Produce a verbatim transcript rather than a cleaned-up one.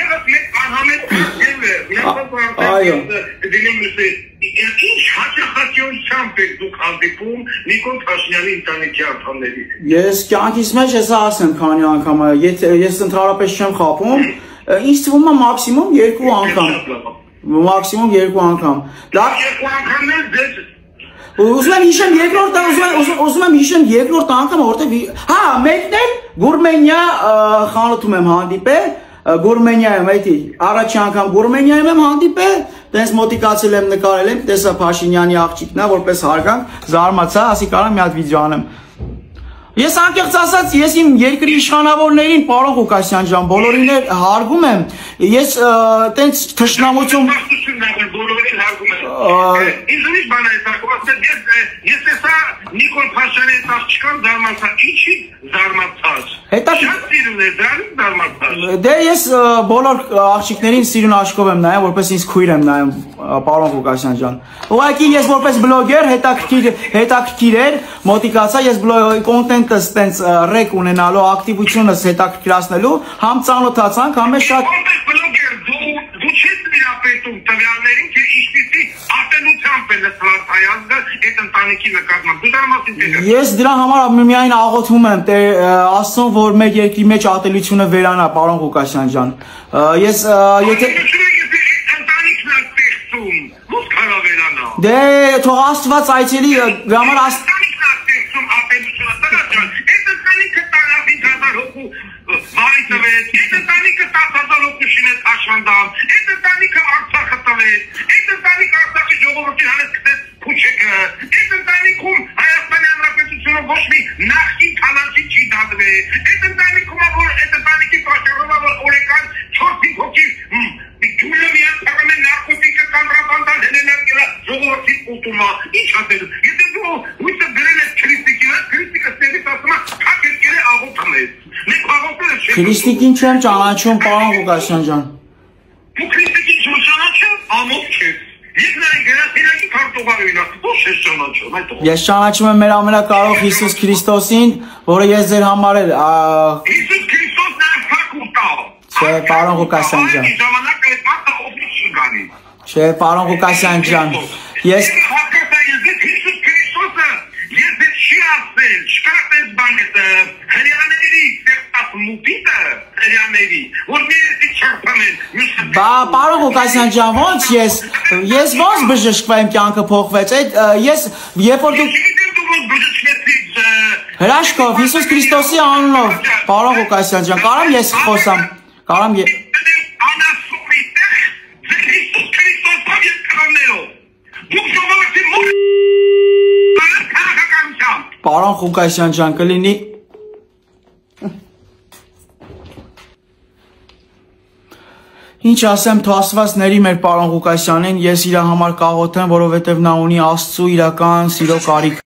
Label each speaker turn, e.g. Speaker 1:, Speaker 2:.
Speaker 1: Այո։
Speaker 2: Ինչ հաճախակիությամբ եք դուք հանդիպում Նիկոլ Փաշինյանի ընտանիքի անդամների հետ։
Speaker 1: Ես կյանքիս մեջ հեսա ասեմ քանի անգամ, ես ընդհանրապես չեմ խաբում, ինձ թվում է մաքսիմում երկու անգամ։ Մաքսիմում երկու անգամ։
Speaker 2: Երկու անգամներ դες
Speaker 1: Ուզում եմ հիշեմ երկրորդ ուզում եմ հիշեմ երկրորդ անգամը, որտեղ հա, մեկն էլ Գուրմենիա խանութում եմ հանդիպել, Գուրմենիայում էդի առաջի անգամ Գուրմենիայում եմ հանդիպել, տենց մոտիկացել եմ նկարել եմ, տեսա Փաշինյանի աղջիկն է, որպես հարգանք, զարմացա, ասի կարամ մի հատ վիդեո անեմ։ Ես անկեղծ ասած, ես իմ երկրի իշխանավորներին, պարոն Ղուկասյան ջան, բոլորին էլ հարգում եմ, ես տենց թշնամություն
Speaker 2: բոլորին հարգում եմ։ Ինձ ուրիշ բան է հարկում, ես տեսա Նիկոլ Փաշինյանի աղջկան զարմացա, ինչի զարմացած։ Շատ սիրուն է, դրանից զարմացած։
Speaker 1: Դե ես բոլոր աղջիկներին սիրուն աչքով եմ նայում, որպես ինձ քույր եմ նայում, պարոն Ղուկասյան ջան։ Ուղղակի ես որպես բլոգեր հետաքրքիր էր, մոտիկացա, ես կոնտենտս տենց ռեկ ունենալու, ակտիվությունս հետաքրքրացնելու, համ ծանոթացանք, համ է շատ
Speaker 2: դու չես վերապետում տվյալներին, թե ինչպիսի ատելությամբ է լսված հայազգը այդ ընտանիքի նկատմամբ։ Դու դրա մասին դեր։
Speaker 1: Ես դրա համար միայն աղոթում եմ, թե Աստծուն, որ մեր երկրի մեջ ատելությունը վերանա, պարոն Ղուկասյան ջան։ Ես եթե
Speaker 2: ընտանիքն է ստեղծում, ո՞ւս կարա վերանա։
Speaker 1: Դե թող Աստված այցելի համար
Speaker 2: ընտանիքն է ստեղծում ատելությունը, տղա ջան։ Այդ ընտանիքը տարածին հազար հոգու վարի տվեց, այդ ընտանիքը տասը հազար հոգու շինեց Աշխանդամ, այդ ընտանիքը Արցախը տվեց, այդ ընտանիքը Արցախի ժողովրդին հանեց գտեց փուչեկը, այդ ընտանիքում Հայաստանի Հանրապետությունը ոչ մի նախկին քանանցի չի դատվել, այդ ընտանիքում որ այդ ընտանիքի պատճառով որ օրեկան չորս-հինգ հոգի ջուրը միան թողնել նարկոտիկը կոնտրաբանդան հելելան գելա ժողովրդի ուտումա, ինչ ատել։ Եթե դու ույսը գրել ես քրիստիկի վրա, քրիստիկը ստեղից ասում է, թակ ես գել է աղոթում ես։ Մենք աղոթել ես չենք։
Speaker 1: Քրիստիկին չեմ ճանաչում, պարոն Ղուկասյան ջան։
Speaker 2: Դու քրիստիկին չեմ ճանաչում, ամոթ չես։ Ես նրան գերասիրակի քարտուղարույն է, ոչ ես ճանաչում, այդ ո՞վ։
Speaker 1: Ես ճանաչում եմ մեր ամենակարող Հիսուս Քրիստոսին, որը ես ձեր համար էլ
Speaker 2: Հիսուս Քրիստոսն է ֆակուլտա։
Speaker 1: Չէ, պարոն Ղուկասյան ջան։
Speaker 2: Ժամանակը այդ մարդը օֆիս չի գալի։
Speaker 1: Չէ, պարոն Ղուկասյան ջան։ Ես
Speaker 2: Հիսուս Քրիստոսը ես դեռ չի ասել, չկա այս բանը հрьяաների ստեղծած մուտիտը, հрьяաների, որ միեցի չարփանել։
Speaker 1: Բա պարոն Ղուկասյան ջան, ո՞նց ես ես ո՞նց բժշկվեմ, կյանքը փոխվեց։ Այդ ես երբ որ դուք Հրաշքով Հիսուս Քրիստոսի անունով, պարոն Ղուկասյան ջան, կարամ ես խոսամ, կարամ ես Պարոն Ղուկասյան ջան, կլինի Ինչ ասեմ, թող Աստված ների մեր պարոն Ղուկասյանին, ես իր համար կաղոթեմ, որովհետև նա ունի Աստծո իրական սիրո կարիք։